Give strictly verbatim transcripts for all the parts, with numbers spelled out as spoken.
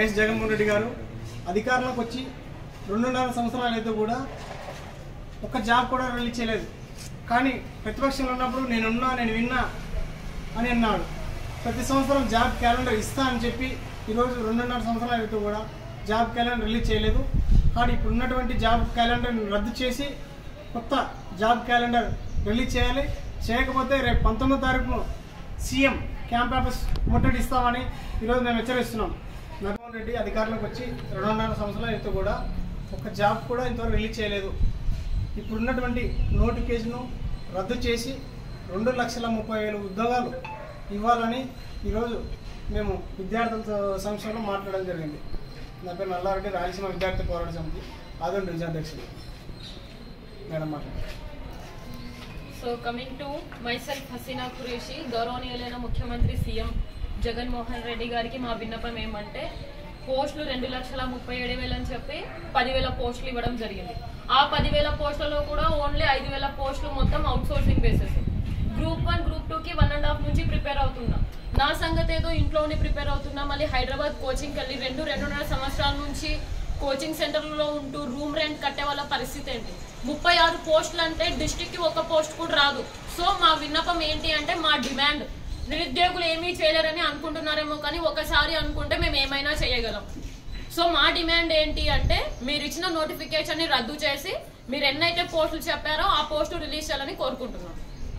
YS Jaganmohan Reddy గారు అధికారంలోకి వచ్చి రెండున్నర సంవత్సరాలు అయితే కూడా ఒక్క జాబ్ కూడా రిలీజ్ చేయలేదు. కానీ ప్రతిపక్షంలో ఉన్నప్పుడు నేనున్నా నేను విన్నా అని అన్నాడు. ప్రతి సంవత్సరం జాబ్ క్యాలెండర్ ఇస్తా అని చెప్పి ఈరోజు రెండున్నర సంవత్సరాలు అయితే కూడా జాబ్ క్యాలెండర్ రిలీజ్ చేయలేదు. కానీ ఇప్పుడు ఉన్నటువంటి జాబ్ క్యాలెండర్ని రద్దు చేసి కొత్త జాబ్ క్యాలెండర్ రిలీజ్ చేయాలి. చేయకపోతే రేపు పంతొమ్మిదో తారీఖును సీఎం క్యాంప్ ఆఫీస్ ముట్టడి ఇస్తామని ఈరోజు మేము హెచ్చరిస్తున్నాం. జగన్మోహన్ రెడ్డి అధికారంలోకి వచ్చి రెండున్నర సంవత్సరాలు అయితే కూడా ఒక జాబ్ కూడా ఇంతవరకు రిలీజ్ చేయలేదు. ఇప్పుడున్నటువంటి నోటిఫికేషన్ను రద్దు చేసి రెండు లక్షల ముప్పై వేల ఉద్యోగాలు ఇవ్వాలని ఈరోజు మేము విద్యార్థుల సంక్షేమంలో మాట్లాడడం జరిగింది. నా పేరు నల్లారెడ్డి, రాయలసీమ విద్యార్థి పోరాట సమితి ఆదోని డివిజన్ అధ్యక్షుడు. మేడం మాట్లాడారు. So coming to myself Haseena Qureshi, గౌరవనీయులైన ముఖ్యమంత్రి సీఎం జగన్మోహన్ రెడ్డి గారికి మా విన్నపం ఏమంటే, పోస్టులు రెండు లక్షల ముప్పై ఏడు వేలు అని చెప్పి పదివేల పోస్టులు ఇవ్వడం జరిగింది. ఆ పదివేల పోస్టులలో కూడా ఓన్లీ ఐదు వేల పోస్టులు మొత్తం outsourcing bases. Group one group టూకి వన్ అండ్ హాఫ్ నుంచి ప్రిపేర్ అవుతున్నా. నా సంగతి ఏదో ఇంట్లోనే ప్రిపేర్ అవుతున్నా. మళ్ళీ హైదరాబాద్ కోచింగ్కి వెళ్ళి రెండు రెండున్నర సంవత్సరాల నుంచి కోచింగ్ సెంటర్లో ఉంటూ రూమ్ రెంట్ కట్టే వాళ్ళ పరిస్థితి ఏంటి? ముప్పై ఆరు పోస్టులు అంటే డిస్ట్రిక్ట్కి ఒక పోస్ట్ కూడా రాదు. సో మా విన్నపం ఏంటి అంటే, మా డిమాండ్, నిరుద్యోగులు ఏమీ చేయలేరని అనుకుంటున్నారేమో కానీ ఒకసారి అనుకుంటే మేము ఏమైనా చేయగలం. సో మా డిమాండ్ ఏంటి అంటే, మీరు ఇచ్చిన నోటిఫికేషన్ని రద్దు చేసి మీరు ఎన్నైతే పోస్టులు చెప్పారో ఆ పోస్టు రిలీజ్ చేయాలని కోరుకుంటున్నాం.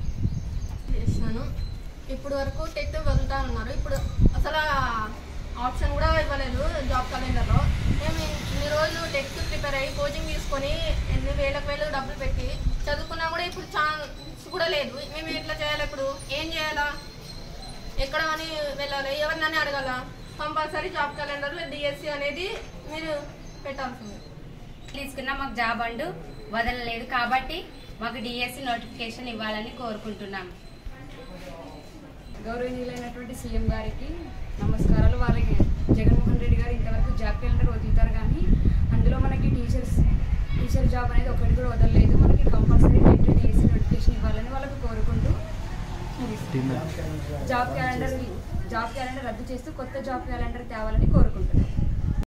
ఇప్పుడు వరకు టెట్ వెళ్తా ఉన్నారు. ఇప్పుడు అసలు ఆప్షన్ కూడా ఇవ్వలేదు జాబ్ క్యాలెండర్లో. మేము ఇన్ని రోజులు టెట్ ప్రిపేర్ అయ్యి కోచింగ్ తీసుకొని ఎన్ని వేలకు వేలు డబ్బులు పెట్టి చదువుకున్నా కూడా ఇప్పుడు ఛాన్స్ కూడా లేదు. మేము ఎట్లా చేయాలి? ఇప్పుడు ఏం చేయాలా? ఎక్కడ అని వెళ్ళాలి? ఎవరినని అడగాల? కంపల్సరీ జాబ్ క్యాలెండర్లో డిఎస్సి అనేది మీరు పెట్టాల్సింది. తీసుకున్నా మాకు జాబ్ అండు వదలలేదు కాబట్టి మాకు డిఎస్సి నోటిఫికేషన్ ఇవ్వాలని కోరుకుంటున్నాం. గౌరవనీయులైనటువంటి సీఎం గారికి నమస్కారాలు. వాళ్ళకి జగన్మోహన్ రెడ్డి గారు ఇంతవరకు జాబ్ క్యాలెండర్ వదులుతారు కానీ అందులో మనకి టీచర్స్ టీచర్ జాబ్ అనేది ఒకటి కూడా వదలలేదు. మనకి కంపల్సరీ టెట్ డిఎస్సి నోటిఫికేషన్ ఇవ్వాలని వాళ్ళకు కోరుకుంటూ జాబ్ క్యాలెండర్ జాబ్ క్యాలెండర్ రద్దు చేస్తూ కొత్త జాబ్ క్యాలెండర్ తేవాలని కోరుకుంటున్నాం.